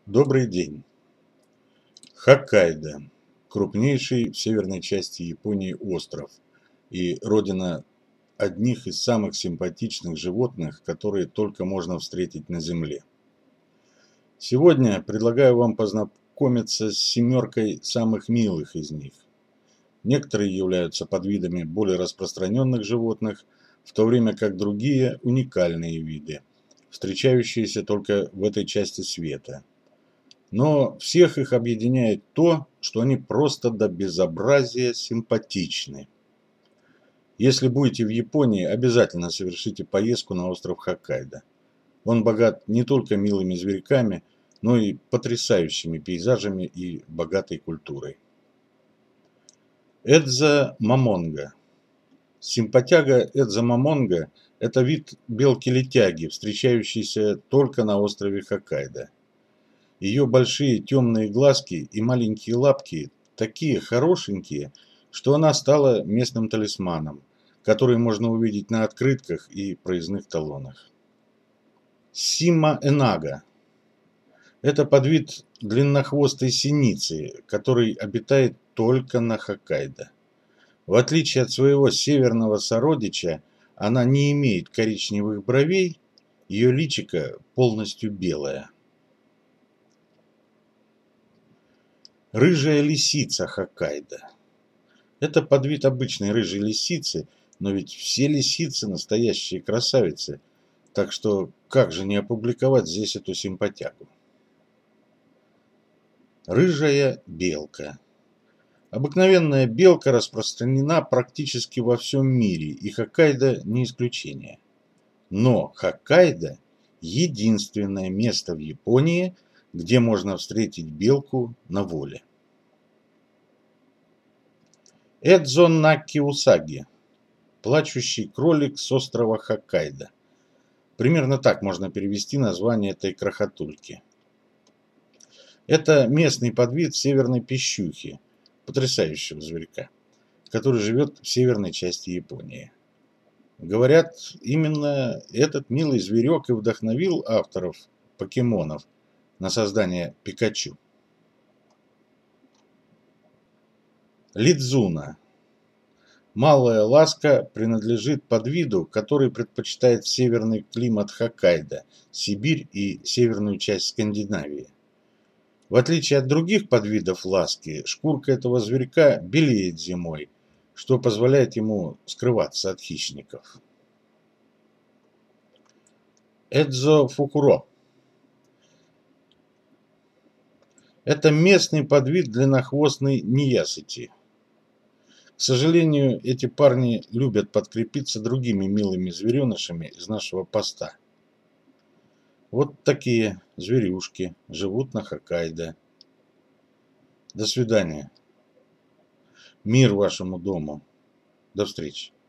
Добрый день. Хоккайдо – крупнейший в северной части Японии остров и родина одних из самых симпатичных животных, которые только можно встретить на Земле. Сегодня предлагаю вам познакомиться с семеркой самых милых из них. Некоторые являются подвидами более распространенных животных, в то время как другие – уникальные виды, встречающиеся только в этой части света. Но всех их объединяет то, что они просто до безобразия симпатичны. Если будете в Японии, обязательно совершите поездку на остров Хоккайдо. Он богат не только милыми зверьками, но и потрясающими пейзажами и богатой культурой. Эдзо мамонга. Симпатяга Эдзо мамонга – это вид белки-летяги, встречающийся только на острове Хоккайдо. Ее большие темные глазки и маленькие лапки такие хорошенькие, что она стала местным талисманом, который можно увидеть на открытках и проездных талонах. Сима-энага – это подвид длиннохвостой синицы, который обитает только на Хоккайдо. В отличие от своего северного сородича, она не имеет коричневых бровей, ее личико полностью белое. Рыжая лисица Хоккайдо. Это подвид обычной рыжей лисицы, но ведь все лисицы настоящие красавицы, так что как же не опубликовать здесь эту симпатягу? Рыжая белка. Обыкновенная белка распространена практически во всем мире, и Хоккайдо не исключение. Но Хоккайдо – единственное место в Японии, где можно встретить белку на воле. Эдзо наки усаги – плачущий кролик с острова Хоккайдо. Примерно так можно перевести название этой крохотульки. Это местный подвид северной пищухи, потрясающего зверька, который живет в северной части Японии. Говорят, именно этот милый зверек и вдохновил авторов покемонов на создание Пикачу. Лидзуна. Малая ласка принадлежит подвиду, который предпочитает северный климат Хоккайдо, Сибирь и северную часть Скандинавии. В отличие от других подвидов ласки, шкурка этого зверька белеет зимой, что позволяет ему скрываться от хищников. Эдзо фукуро. Это местный подвид длиннохвостной неясыти. К сожалению, эти парни любят подкрепиться другими милыми зверенышами из нашего поста. Вот такие зверюшки живут на Хоккайдо. До свидания. Мир вашему дому. До встречи.